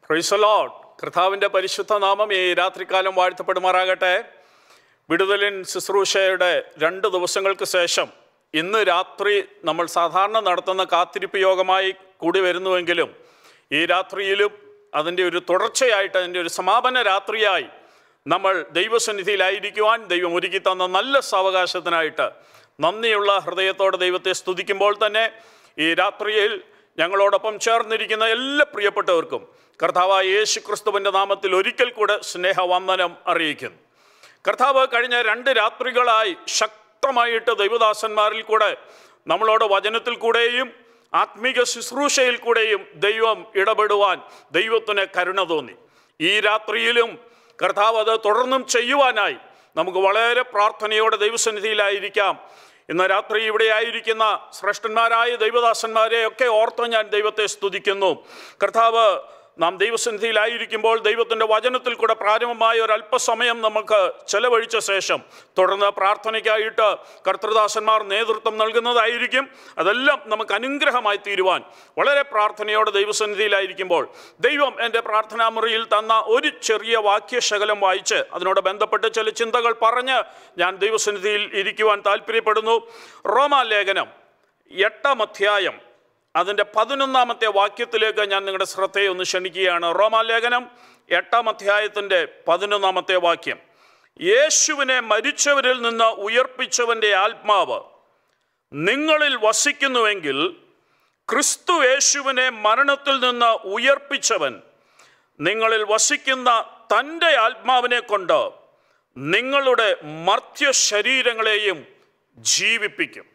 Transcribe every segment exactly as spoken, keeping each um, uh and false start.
Praise the Lord. കർത്താവിൻ്റെ പരിശുദ്ധ നാമം ഈ രാത്രികാലം വാഴ്ത്തപ്പെടുമാറാകട്ടെ. വിടുതലിൻ ശുശ്രൂഷയുടെ രണ്ട് ദിവസങ്ങൾക്ക് ശേഷം ഇന്ന് രാത്രി നമ്മൾ സാധാരണ നടത്തുന്ന കാത്തിരിപ്പ് യോഗമായി കൂടി വരുന്നുവെങ്കിലും ഈ രാത്രിയിലും അതിൻ്റെ ഒരു തുടർച്ചയായിട്ട്, അതിൻ്റെ ഒരു സമാപന രാത്രിയായി നമ്മൾ ദൈവസന്നിധിയിലായിരിക്കുവാൻ ദൈവം ഒരുക്കി തന്ന നല്ല സാവകാശത്തിനായിട്ട് നന്ദിയുള്ള ഹൃദയത്തോടെ ദൈവത്തെ സ്തുതിക്കുമ്പോൾ തന്നെ ഈ രാത്രിയിൽ ഞങ്ങളോടൊപ്പം ചേർന്നിരിക്കുന്ന എല്ലാ പ്രിയപ്പെട്ടവർക്കും കർത്താവായ യേശു ക്രിസ്തുവിൻ്റെ നാമത്തിൽ ഒരിക്കൽ കൂടെ സ്നേഹവന്ദനം അറിയിക്കുന്നു. കർത്താവ് കഴിഞ്ഞ രണ്ട് രാത്രികളായി ശക്തമായിട്ട് ദൈവദാസന്മാരിൽ കൂടെ നമ്മളോട് വചനത്തിൽ കൂടെയും ആത്മീക ശുശ്രൂഷയിൽ കൂടെയും ദൈവം ഇടപെടുവാൻ ദൈവത്തിന് കരുണ തോന്നി. ഈ രാത്രിയിലും കർത്താവ് അത് തുടർന്നും ചെയ്യുവാനായി നമുക്ക് വളരെ പ്രാർത്ഥനയോടെ ദൈവസന്നിധിയിലായിരിക്കാം. ഇന്ന് രാത്രി ഇവിടെ ആയിരിക്കുന്ന ശ്രേഷ്ഠന്മാരായ ദൈവദാസന്മാരെ ഒക്കെ ഓർത്ത് ഞാൻ ദൈവത്തെ സ്തുതിക്കുന്നു. കർത്താവ് നാം ദൈവസന്നിധിയിലായിരിക്കുമ്പോൾ ദൈവത്തിൻ്റെ വചനത്തിൽ കൂടെ പ്രാരംഭമായ ഒരു അല്പസമയം നമുക്ക് ചെലവഴിച്ച ശേഷം തുടർന്ന് പ്രാർത്ഥനയ്ക്കായിട്ട് കർത്തൃദാസന്മാർ നേതൃത്വം നൽകുന്നതായിരിക്കും. അതെല്ലാം നമുക്ക് അനുഗ്രഹമായി തീരുവാൻ വളരെ പ്രാർത്ഥനയോടെ ദൈവസന്നിധിയിലായിരിക്കുമ്പോൾ ദൈവം എൻ്റെ പ്രാർത്ഥനാ മുറിയിൽ തന്ന ഒരു ചെറിയ വാക്യശകലം വായിച്ച് അതിനോട് ബന്ധപ്പെട്ട് ചില ചിന്തകൾ പറഞ്ഞ് ഞാൻ ദൈവസന്നിധിയിൽ ഇരിക്കുവാൻ താല്പര്യപ്പെടുന്നു. റോമാലേഖനം എട്ടാം അധ്യായം അതിൻ്റെ പതിനൊന്നാമത്തെ വാക്യത്തിലേക്ക് ഞാൻ നിങ്ങളുടെ ശ്രദ്ധയെ ഒന്ന് ക്ഷണിക്കുകയാണ്. റോമാലേഖനം എട്ടാം അധ്യായത്തിൻ്റെ പതിനൊന്നാമത്തെ വാക്യം: യേശുവിനെ മരിച്ചവരിൽ നിന്ന് ഉയർപ്പിച്ചവൻ്റെ ആത്മാവ് നിങ്ങളിൽ വസിക്കുന്നുവെങ്കിൽ ക്രിസ്തു യേശുവിനെ മരണത്തിൽ നിന്ന് ഉയർപ്പിച്ചവൻ നിങ്ങളിൽ വസിക്കുന്ന തൻ്റെ ആത്മാവിനെ കൊണ്ട് നിങ്ങളുടെ മർത്യ ശരീരങ്ങളെയും ജീവിപ്പിക്കും.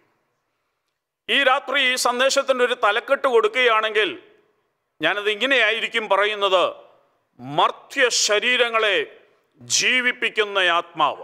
ഈ രാത്രി ഈ സന്ദേശത്തിൻ്റെ ഒരു തലക്കെട്ട് കൊടുക്കുകയാണെങ്കിൽ ഞാനത് ഇങ്ങനെയായിരിക്കും പറയുന്നത്: മർത്യ ശരീരങ്ങളെ ജീവിപ്പിക്കുന്ന ആത്മാവ്.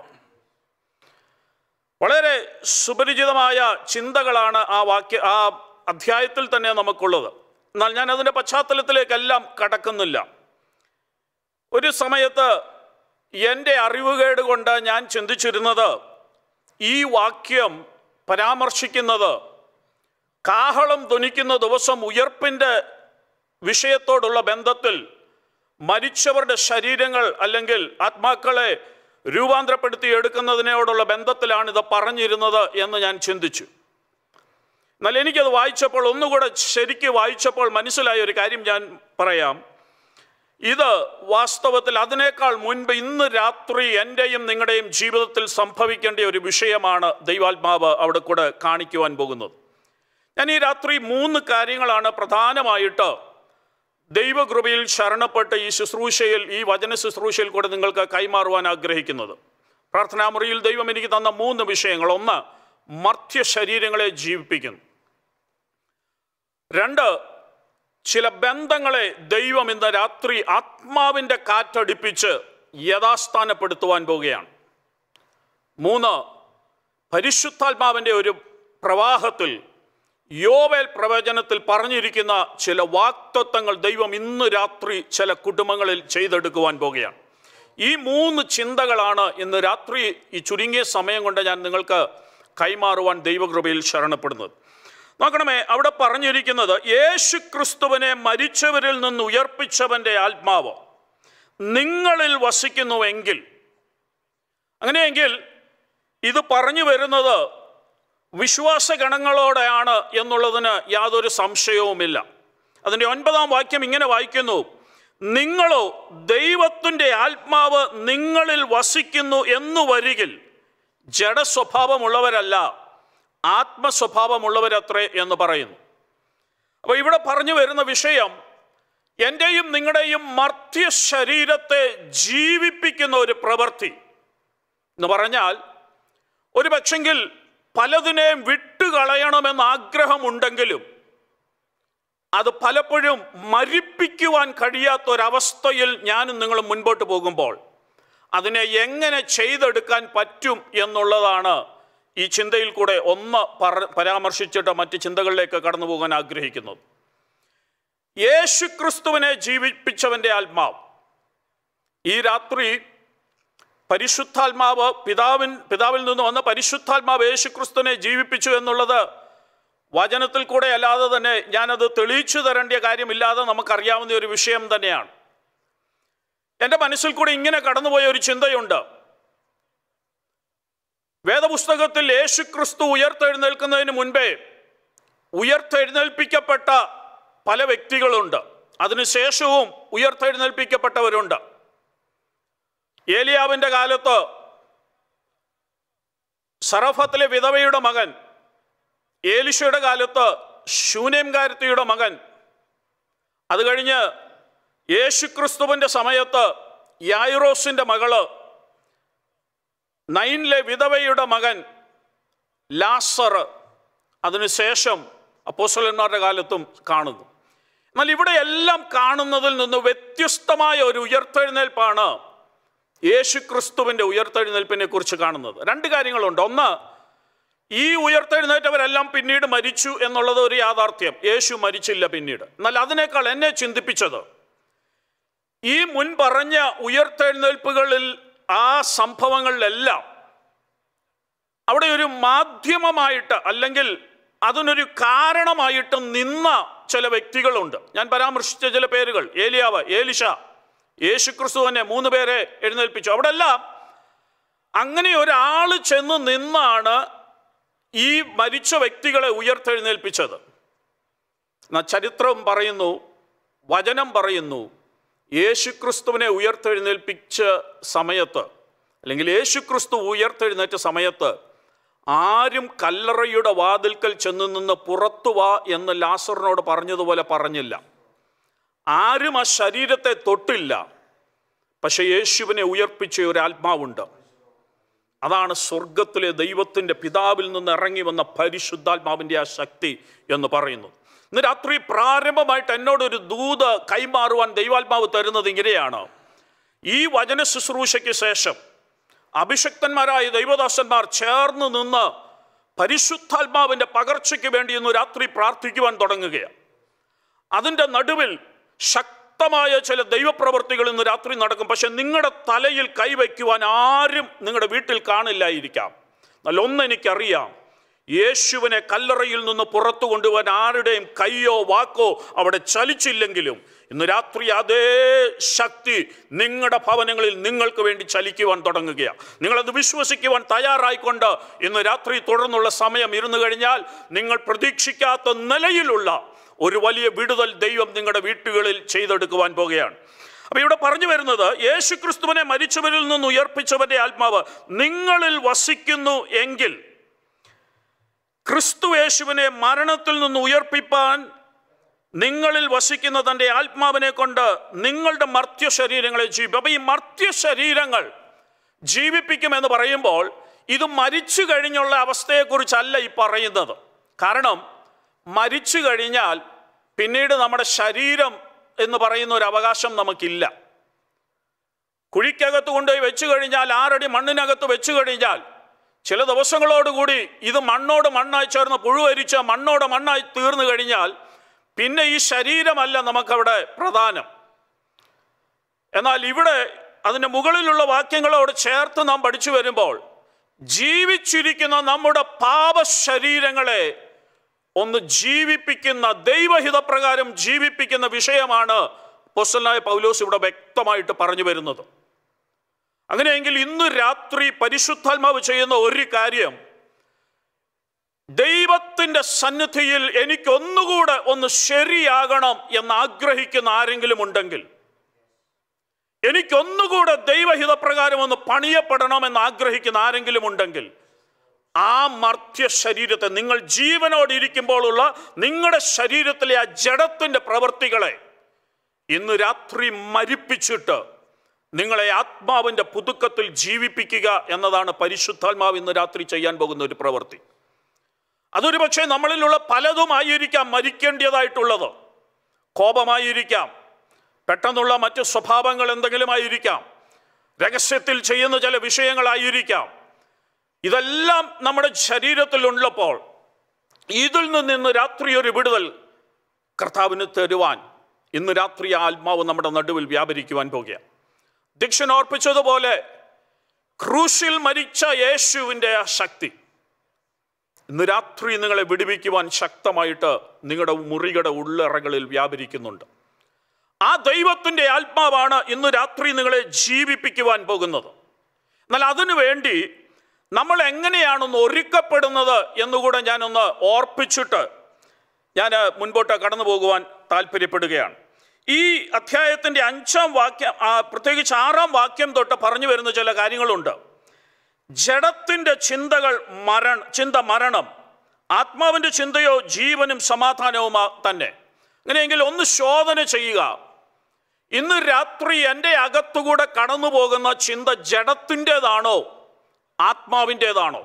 വളരെ സുപരിചിതമായ ചിന്തകളാണ് ആ വാക്യ ആ അധ്യായത്തിൽ തന്നെ നമുക്കുള്ളത്. എന്നാൽ ഞാൻ അതിൻ്റെ പശ്ചാത്തലത്തിലേക്കെല്ലാം കടക്കുന്നില്ല. ഒരു സമയത്ത് എൻ്റെ അറിവുകേട് കൊണ്ട് ഞാൻ ചിന്തിച്ചിരുന്നത് ഈ വാക്യം പരാമർശിക്കുന്നത് കാഹളം ധ്വനിക്കുന്ന ദിവസം ഉയർപ്പിൻ്റെ വിഷയത്തോടുള്ള ബന്ധത്തിൽ മരിച്ചവരുടെ ശരീരങ്ങൾ അല്ലെങ്കിൽ ആത്മാക്കളെ രൂപാന്തരപ്പെടുത്തി എടുക്കുന്നതിനോടുള്ള ബന്ധത്തിലാണ് ഇത് പറഞ്ഞിരുന്നത് എന്ന് ഞാൻ ചിന്തിച്ചു. എന്നാൽ എനിക്കത് വായിച്ചപ്പോൾ, ഒന്നുകൂടെ ശരിക്ക് വായിച്ചപ്പോൾ മനസ്സിലായ ഒരു കാര്യം ഞാൻ പറയാം. ഇത് വാസ്തവത്തിൽ അതിനേക്കാൾ മുൻപ് ഇന്ന് രാത്രി എൻ്റെയും നിങ്ങളുടെയും ജീവിതത്തിൽ സംഭവിക്കേണ്ട ഒരു വിഷയമാണ് ദൈവാത്മാവ് അവിടെ കൂടെ കാണിക്കുവാൻ പോകുന്നത്. ഞാൻ ഈ രാത്രി മൂന്ന് കാര്യങ്ങളാണ് പ്രധാനമായിട്ട് ദൈവകൃപയിൽ ശരണപ്പെട്ട് ഈ ശുശ്രൂഷയിൽ, ഈ വചന ശുശ്രൂഷയിൽ കൂടെ നിങ്ങൾക്ക് കൈമാറുവാൻ ആഗ്രഹിക്കുന്നത്. പ്രാർത്ഥനാമുറിയിൽ ദൈവം എനിക്ക് തന്ന മൂന്ന് വിഷയങ്ങൾ: ഒന്ന്, മർത്യ ശരീരങ്ങളെ ജീവിപ്പിക്കുന്നു; രണ്ട്, ചില ബന്ധങ്ങളെ ദൈവം ഇന്ന് രാത്രി ആത്മാവിൻ്റെ കാറ്റടിപ്പിച്ച് യഥാസ്ഥാനപ്പെടുത്തുവാൻ പോവുകയാണ്; മൂന്ന്, പരിശുദ്ധാത്മാവിൻ്റെ ഒരു പ്രവാഹത്തിൽ യോവേൽ പ്രവചനത്തിൽ പറഞ്ഞിരിക്കുന്ന ചില വാഗ്ദത്തങ്ങൾ ദൈവം ഇന്ന് രാത്രി ചില കുടുംബങ്ങളിൽ ചെയ്തെടുക്കുവാൻ പോകുകയാണ്. ഈ മൂന്ന് ചിന്തകളാണ് ഇന്ന് രാത്രി ഈ ചുരുങ്ങിയ സമയം കൊണ്ട് ഞാൻ നിങ്ങൾക്ക് കൈമാറുവാൻ ദൈവകൃപയിൽ ശരണപ്പെടുന്നത്. നോക്കണമേ, അവിടെ പറഞ്ഞിരിക്കുന്നത് യേശു ക്രിസ്തുവിനെ മരിച്ചവരിൽ നിന്ന് ഉയർപ്പിച്ചവൻ്റെ ആത്മാവ് നിങ്ങളിൽ വസിക്കുന്നുവെങ്കിൽ. അങ്ങനെയെങ്കിൽ ഇത് പറഞ്ഞു വരുന്നത് വിശ്വാസഗണങ്ങളോടെയാണ് എന്നുള്ളതിന് യാതൊരു സംശയവുമില്ല. അതിൻ്റെ ഒൻപതാം വാക്യം ഇങ്ങനെ വായിക്കുന്നു: നിങ്ങളോ ദൈവത്തിൻ്റെ ആത്മാവ് നിങ്ങളിൽ വസിക്കുന്നു എന്നു വരികിൽ ജഡസ്വഭാവമുള്ളവരല്ല, ആത്മസ്വഭാവമുള്ളവരത്രേ എന്ന് പറയുന്നു. അപ്പോൾ ഇവിടെ പറഞ്ഞു വരുന്ന വിഷയം എൻ്റെയും നിങ്ങളുടെയും മർത്യ ശരീരത്തെ ജീവിപ്പിക്കുന്ന ഒരു പ്രവൃത്തി എന്ന് പറഞ്ഞാൽ, ഒരു പക്ഷെങ്കിൽ പലതിനെയും വിട്ടുകളയണമെന്ന് ആഗ്രഹമുണ്ടെങ്കിലും അത് പലപ്പോഴും മരിപ്പിക്കുവാൻ കഴിയാത്തൊരവസ്ഥയിൽ ഞാനും നിങ്ങളും മുൻപോട്ട് പോകുമ്പോൾ അതിനെ എങ്ങനെ ചെയ്തെടുക്കാൻ പറ്റും എന്നുള്ളതാണ് ഈ ചിന്തയിൽ കൂടെ ഒന്ന് പരാമർശിച്ചിട്ട് മറ്റ് ചിന്തകളിലേക്ക് കടന്നു പോകാൻ ആഗ്രഹിക്കുന്നത്. യേശു ക്രിസ്തുവിനെ ജീവിപ്പിച്ചവൻ്റെ ആത്മാവ്. ഈ രാത്രി പരിശുദ്ധാത്മാവ് പിതാവിൻ പിതാവിൽ നിന്ന് വന്ന പരിശുദ്ധാത്മാവ് യേശു ക്രിസ്തുവിനെ ജീവിപ്പിച്ചു എന്നുള്ളത് വചനത്തിൽ കൂടെ അല്ലാതെ തന്നെ ഞാനത് തെളിയിച്ചു തരേണ്ട കാര്യമില്ലാതെ നമുക്കറിയാവുന്ന ഒരു വിഷയം തന്നെയാണ്. എൻ്റെ മനസ്സിൽ കൂടി ഇങ്ങനെ കടന്നുപോയ ഒരു ചിന്തയുണ്ട്. വേദപുസ്തകത്തിൽ യേശുക്രിസ്തു ഉയർത്തെഴുന്നേൽക്കുന്നതിന് മുൻപേ ഉയർത്തെഴുന്നേൽപ്പിക്കപ്പെട്ട പല വ്യക്തികളുണ്ട്. അതിനുശേഷവും ഉയർത്തെഴുന്നേൽപ്പിക്കപ്പെട്ടവരുണ്ട്. ഏലിയാവിൻ്റെ കാലത്ത് സറഫത്തിലെ വിധവയുടെ മകൻ, ഏലിശയുടെ കാലത്ത് ശൂനേംകാരത്തിയുടെ മകൻ, അത് കഴിഞ്ഞ് യേശുക്രിസ്തുവിൻ്റെ സമയത്ത് യായിറോസിൻ്റെ മകള്, നൈനിലെ വിധവയുടെ മകൻ ലാസർ, അതിനുശേഷം അപ്പോസ്തലന്മാരുടെ കാലത്തും കാണുന്നു. എന്നാൽ ഇവിടെ എല്ലാം കാണുന്നതിൽ നിന്ന് വ്യത്യസ്തമായ ഒരു ഉയർത്തെഴുന്നേൽപ്പാണ് യേശുക്രിസ്തുവിൻ്റെ ഉയർത്തെഴുന്നേൽപ്പിനെ കുറിച്ച് കാണുന്നത്. രണ്ട് കാര്യങ്ങളുണ്ട്. ഒന്ന്, ഈ ഉയർത്തെഴുന്നേറ്റവരെല്ലാം പിന്നീട് മരിച്ചു എന്നുള്ളത് ഒരു യാഥാർത്ഥ്യം. യേശു മരിച്ചില്ല പിന്നീട്. എന്നാൽ അതിനേക്കാൾ എന്നെ ചിന്തിപ്പിച്ചത് ഈ മുൻ പറഞ്ഞ ഉയർത്തെഴുന്നേൽപ്പുകളിൽ, ആ സംഭവങ്ങളിലെല്ലാം അവിടെ ഒരു മാധ്യമമായിട്ട് അല്ലെങ്കിൽ അതിനൊരു കാരണമായിട്ട് നിന്ന ചില വ്യക്തികളുണ്ട്. ഞാൻ പരാമർശിച്ച ചില പേരുകൾ, ഏലിയാവ്, ഏലിശ, യേശുക്രിസ്തു തന്നെ മൂന്ന് പേരെ എഴുന്നേൽപ്പിച്ചു. അവിടെ എല്ലാം അങ്ങനെ ഒരാൾ ചെന്ന് നിന്നാണ് ഈ മരിച്ച വ്യക്തികളെ ഉയർത്തെഴുന്നേൽപ്പിച്ചത്. ചരിത്രം പറയുന്നു, വചനം പറയുന്നു, യേശുക്രിസ്തുവിനെ ഉയർത്തെഴുന്നേൽപ്പിച്ച സമയത്ത് അല്ലെങ്കിൽ യേശുക്രിസ്തു ഉയർത്തെഴുന്നേറ്റ സമയത്ത് ആരും കല്ലറയുടെ വാതിൽക്കൽ ചെന്ന് നിന്ന് പുറത്തു വാ എന്ന് ലാസറിനോട് പറഞ്ഞതുപോലെ പറഞ്ഞില്ല. ആരും ആ ശരീരത്തെ തൊട്ടില്ല. പക്ഷെ യേശുവിനെ ഉയർപ്പിച്ച ഒരു ആത്മാവുണ്ട്. അതാണ് സ്വർഗത്തിലെ ദൈവത്തിൻ്റെ പിതാവിൽ നിന്ന് ഇറങ്ങി വന്ന പരിശുദ്ധാത്മാവിൻ്റെ ആ ശക്തി എന്ന് പറയുന്നത്. ഇന്ന് രാത്രി പ്രാരംഭമായിട്ട് എന്നോടൊരു ദൂത് കൈമാറുവാൻ ദൈവാത്മാവ് തരുന്നത് ഇങ്ങനെയാണ്. ഈ വചന ശുശ്രൂഷയ്ക്ക് ശേഷം അഭിഷക്തന്മാരായ ദൈവദാസന്മാർ ചേർന്ന് നിന്ന് പരിശുദ്ധാത്മാവിൻ്റെ പകർച്ചയ്ക്ക് വേണ്ടി ഇന്ന് രാത്രി പ്രാർത്ഥിക്കുവാൻ തുടങ്ങുകയാണ്. അതിൻ്റെ നടുവിൽ ശക്തമായ ചില ദൈവപ്രവർത്തികൾ ഇന്ന് രാത്രി നടക്കും. പക്ഷെ നിങ്ങളുടെ തലയിൽ കൈവയ്ക്കുവാൻ ആരും നിങ്ങളുടെ വീട്ടിൽ കാണില്ലായിരിക്കാം. എന്നാൽ ഒന്നെനിക്കറിയാം, യേശുവിനെ കല്ലറയിൽ നിന്ന് പുറത്തു കൊണ്ടുപോകാൻ ആരുടെയും കയ്യോ വാക്കോ അവിടെ ചലിച്ചില്ലെങ്കിലും ഇന്ന് രാത്രി അതേ ശക്തി നിങ്ങളുടെ ഭവനങ്ങളിൽ നിങ്ങൾക്ക് വേണ്ടി ചലിക്കുവാൻ തുടങ്ങുകയാണ്. നിങ്ങളത് വിശ്വസിക്കുവാൻ തയ്യാറായിക്കൊണ്ട് ഇന്ന് രാത്രി തുടർന്നുള്ള സമയം ഇരുന്നു കഴിഞ്ഞാൽ നിങ്ങൾ പ്രതീക്ഷിക്കാത്ത നിലയിലുള്ള ഒരു വലിയ വിടുതൽ ദൈവം നിങ്ങളുടെ വീട്ടുകളിൽ ചെയ്തെടുക്കുവാൻ പോകുകയാണ്. അപ്പം ഇവിടെ പറഞ്ഞു വരുന്നത്, യേശുക്രിസ്തുവിനെ മരിച്ചവരിൽ നിന്ന് ഉയർപ്പിച്ചവൻ്റെ ആത്മാവ് നിങ്ങളിൽ വസിക്കുന്നു എങ്കിൽ ക്രിസ്തു യേശുവിനെ മരണത്തിൽ നിന്ന് ഉയർപ്പിപ്പാൻ നിങ്ങളിൽ വസിക്കുന്ന തൻ്റെ ആത്മാവിനെ കൊണ്ട് നിങ്ങളുടെ മർത്യ ശരീരങ്ങളെ ജീവിക്കും. അപ്പം ഈ മർത്യ ശരീരങ്ങൾ ജീവിപ്പിക്കുമെന്ന് പറയുമ്പോൾ ഇത് മരിച്ചു കഴിഞ്ഞുള്ള അവസ്ഥയെക്കുറിച്ചല്ല ഈ പറയുന്നത്. കാരണം മരിച്ചു കഴിഞ്ഞാൽ പിന്നീട് നമ്മുടെ ശരീരം എന്ന് പറയുന്ന ഒരു അവകാശം നമുക്കില്ല. കുഴിക്കകത്ത് കൊണ്ടുപോയി വെച്ചു കഴിഞ്ഞാൽ, ആറടി മണ്ണിനകത്ത് വെച്ചു കഴിഞ്ഞാൽ ചില ദിവസങ്ങളോടുകൂടി ഇത് മണ്ണോട് മണ്ണായി ചേർന്ന് പുഴുവരിച്ച മണ്ണോട് മണ്ണായി തീർന്നു കഴിഞ്ഞാൽ പിന്നെ ഈ ശരീരമല്ല നമുക്കവിടെ പ്രധാനം. എന്നാൽ ഇവിടെ അതിൻ്റെ മുകളിലുള്ള വാക്യങ്ങളോട് ചേർത്ത് നാം പഠിച്ചു വരുമ്പോൾ ജീവിച്ചിരിക്കുന്ന നമ്മുടെ പാപശരീരങ്ങളെ ഒന്ന് ജീവിപ്പിക്കുന്ന, ദൈവഹിതപ്രകാരം ജീവിപ്പിക്കുന്ന വിഷയമാണ് അപ്പോസ്തലനായ പൗലോസ് ഇവിടെ വ്യക്തമായിട്ട് പറഞ്ഞു വരുന്നത്. അങ്ങനെയെങ്കിൽ ഇന്ന് രാത്രി പരിശുദ്ധാത്മാവ് ചെയ്യുന്ന ഒരു കാര്യം, ദൈവത്തിൻ്റെ സന്നിധിയിൽ എനിക്കൊന്നുകൂടെ ഒന്ന് ശരിയാകണം എന്ന് ആഗ്രഹിക്കുന്ന ആരെങ്കിലും ഉണ്ടെങ്കിൽ, എനിക്കൊന്നുകൂടെ ദൈവഹിതപ്രകാരം ഒന്ന് പണിയപ്പെടണം എന്ന് ആഗ്രഹിക്കുന്ന ആരെങ്കിലും ഉണ്ടെങ്കിൽ, ആ മർത്യ ശരീരത്തെ, നിങ്ങൾ ജീവനോടിരിക്കുമ്പോഴുള്ള നിങ്ങളുടെ ശരീരത്തിലെ ആ ജഡത്തിൻ്റെ പ്രവൃത്തികളെ ഇന്ന് രാത്രി മരിപ്പിച്ചിട്ട് നിങ്ങളെ ആത്മാവിൻ്റെ പുതുക്കത്തിൽ ജീവിപ്പിക്കുക എന്നതാണ് പരിശുദ്ധാത്മാവ് ഇന്ന് രാത്രി ചെയ്യാൻ പോകുന്ന ഒരു പ്രവൃത്തി. അതൊരു പക്ഷേ നമ്മളിലുള്ള പലതുമായിരിക്കാം മരിക്കേണ്ടതായിട്ടുള്ളത്. കോപമായിരിക്കാം, പെട്ടെന്നുള്ള മറ്റ് സ്വഭാവങ്ങൾ എന്തെങ്കിലും ആയിരിക്കാം, രഹസ്യത്തിൽ ചെയ്യുന്ന ചില വിഷയങ്ങളായിരിക്കാം. ഇതെല്ലാം നമ്മുടെ ശരീരത്തിലുള്ളപ്പോൾ ഇതിൽ നിന്ന് ഇന്ന് രാത്രി ഒരു വിടുതൽ കർത്താവിന് തരുവാൻ ഇന്ന് രാത്രി ആത്മാവ് നമ്മുടെ നടുവിൽ വ്യാപരിക്കുവാൻ പോകുകയാണ്. ദീക്ഷൻ ഓർപ്പിച്ചതുപോലെ ക്രൂശിൽ മരിച്ച യേശുവിൻ്റെ ആ ശക്തി ഇന്ന് രാത്രി നിങ്ങളെ വിടുവിക്കുവാൻ ശക്തമായിട്ട് നിങ്ങളുടെ മുറികളുടെ ഉള്ളറകളിൽ വ്യാപരിക്കുന്നുണ്ട്. ആ ദൈവത്തിൻ്റെ ആത്മാവാണ് ഇന്ന് രാത്രി നിങ്ങളെ ജീവിപ്പിക്കുവാൻ പോകുന്നത്. എന്നാൽ അതിനു വേണ്ടി നമ്മൾ എങ്ങനെയാണൊന്ന് ഒരുക്കപ്പെടുന്നത് എന്നുകൂടെ ഞാനൊന്ന് ഓർപ്പിച്ചിട്ട് ഞാൻ മുൻപോട്ട് കടന്നു പോകുവാൻ താല്പര്യപ്പെടുകയാണ്. ഈ അധ്യായത്തിൻ്റെ അഞ്ചാം വാക്യം, പ്രത്യേകിച്ച് ആറാം വാക്യം തൊട്ട് പറഞ്ഞു വരുന്ന ചില കാര്യങ്ങളുണ്ട്. ജഡത്തിൻ്റെ ചിന്തകൾ മരണ ചിന്ത മരണം, ആത്മാവിൻ്റെ ചിന്തയോ ജീവനും സമാധാനവും തന്നെ. അങ്ങനെയെങ്കിൽ ഒന്ന് ശോധന ചെയ്യുക. ഇന്ന് രാത്രി എൻ്റെ അകത്തുകൂടെ കടന്നു പോകുന്ന ചിന്ത ജഡത്തിൻ്റെതാണോ ആത്മാവിൻ്റെതാണോ?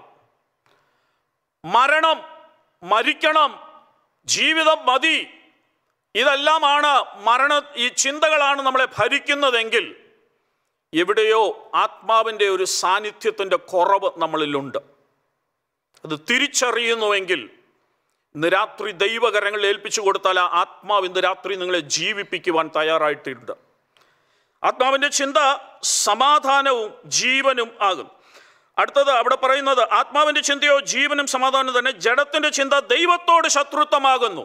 മരണം, മരിക്കണം, ജീവിതം മതി, ഇതെല്ലാമാണ് മരണ ഈ ചിന്തകളാണ് നമ്മളെ ഭരിക്കുന്നതെങ്കിൽ എവിടെയോ ആത്മാവിൻ്റെ ഒരു സാന്നിധ്യത്തിൻ്റെ കുറവ് നമ്മളിലുണ്ട്. അത് തിരിച്ചറിയുന്നുവെങ്കിൽ ഇന്ന് രാത്രി ദൈവകരങ്ങളിൽ ഏൽപ്പിച്ചു കൊടുത്താൽ ആ ആത്മാവ് ഇന്ന് രാത്രി നിങ്ങളെ ജീവിപ്പിക്കുവാൻ തയ്യാറായിട്ടുണ്ട്. ആത്മാവിൻ്റെ ചിന്ത സമാധാനവും ജീവനും ആകും. അടുത്തത് അവിടെ പറയുന്നത് ആത്മാവിൻ്റെ ചിന്തയോ ജീവനും സമാധാനവും തന്നെ, ജഡത്തിൻ്റെ ചിന്ത ദൈവത്തോട് ശത്രുത്വമാകുന്നു.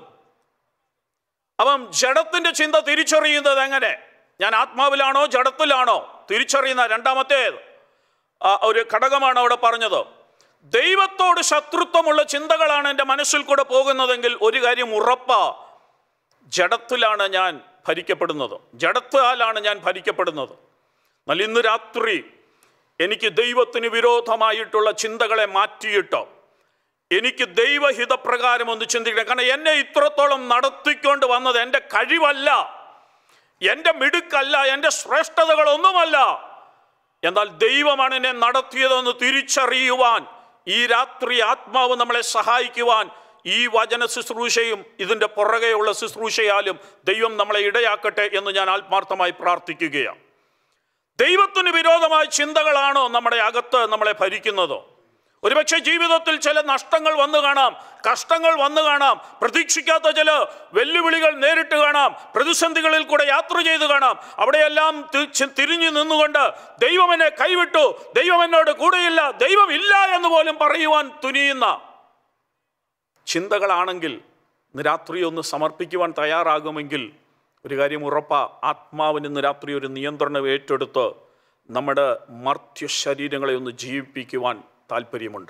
അപ്പം ജഡത്തിൻ്റെ ചിന്ത തിരിച്ചറിയുന്നത് എങ്ങനെ? ഞാൻ ആത്മാവിലാണോ ജഡത്തിലാണോ തിരിച്ചറിയുന്ന രണ്ടാമത്തെ ഒരു ഘടകമാണ് അവിടെ പറഞ്ഞത്. ദൈവത്തോട് ശത്രുത്വമുള്ള ചിന്തകളാണ് എൻ്റെ മനസ്സിൽ കൂടെ പോകുന്നതെങ്കിൽ ഒരു കാര്യം ഉറപ്പാ, ജഡത്തിലാണ് ഞാൻ ഭരിക്കപ്പെടുന്നത്, ജഡത്താലാണ് ഞാൻ ഭരിക്കപ്പെടുന്നത്. എന്നാൽ ഇന്ന് രാത്രി എനിക്ക് ദൈവത്തിന് വിരോധമായിട്ടുള്ള ചിന്തകളെ മാറ്റിയിട്ടോ എനിക്ക് ദൈവഹിതപ്രകാരം ഒന്ന് ചിന്തിക്കണം. കാരണം എന്നെ ഇത്രത്തോളം നടത്തിക്കൊണ്ട് വന്നത് എൻ്റെ കഴിവല്ല, എൻ്റെ മിടുക്കല്ല, എൻ്റെ ശ്രേഷ്ഠതകളൊന്നുമല്ല, എന്നാൽ ദൈവമാണ് എന്നെ നടത്തിയതെന്ന് തിരിച്ചറിയുവാൻ ഈ രാത്രി ആത്മാവ് നമ്മളെ സഹായിക്കുവാൻ ഈ വചന ശുശ്രൂഷയും ഇതിൻ്റെ പുറകെയുള്ള ശുശ്രൂഷയാലും ദൈവം നമ്മളെ ഇടയാക്കട്ടെ എന്ന് ഞാൻ ആത്മാർത്ഥമായി പ്രാർത്ഥിക്കുകയാണ്. ദൈവത്തിന് വിരോധമായ ചിന്തകളാണോ നമ്മുടെ അകത്ത് നമ്മളെ ഭരിക്കുന്നത്? ഒരുപക്ഷെ ജീവിതത്തിൽ ചില നഷ്ടങ്ങൾ വന്നു കാണാം, കഷ്ടങ്ങൾ വന്നു കാണാം, പ്രതീക്ഷിക്കാത്ത ചില വെല്ലുവിളികൾ നേരിട്ട് കാണാം, പ്രതിസന്ധികളിൽ കൂടെ യാത്ര ചെയ്ത് കാണാം. അവിടെയെല്ലാം തിരിഞ്ഞു നിന്നുകൊണ്ട് ദൈവം എന്നെ കൈവിട്ടു, ദൈവം എന്നോട് കൂടെയില്ല, ദൈവം ഇല്ല എന്ന് പോലും പറയുവാൻ തുനിയുന്ന ചിന്തകളാണെങ്കിൽ ഇന്ന് രാത്രി ഒന്ന് സമർപ്പിക്കുവാൻ തയ്യാറാകുമെങ്കിൽ ഒരു കാര്യം ഉറപ്പാ, ആത്മാവിന് ഇന്ന് രാത്രി ഒരു നിയന്ത്രണം ഏറ്റെടുത്ത് നമ്മുടെ മർത്യ ശരീരങ്ങളെ ഒന്ന് ജീവിപ്പിക്കുവാൻ താല്പര്യമുണ്ട്.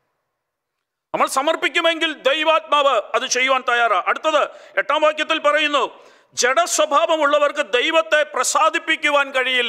നമ്മൾ സമർപ്പിക്കുമെങ്കിൽ ദൈവാത്മാവ് അത് ചെയ്യുവാൻ തയ്യാറാ. അടുത്തത് എട്ടാം വാക്യത്തിൽ പറയുന്നു, ജഡസ്വഭാവമുള്ളവർക്ക് ദൈവത്തെ പ്രസാദിപ്പിക്കുവാൻ കഴിയില്ല.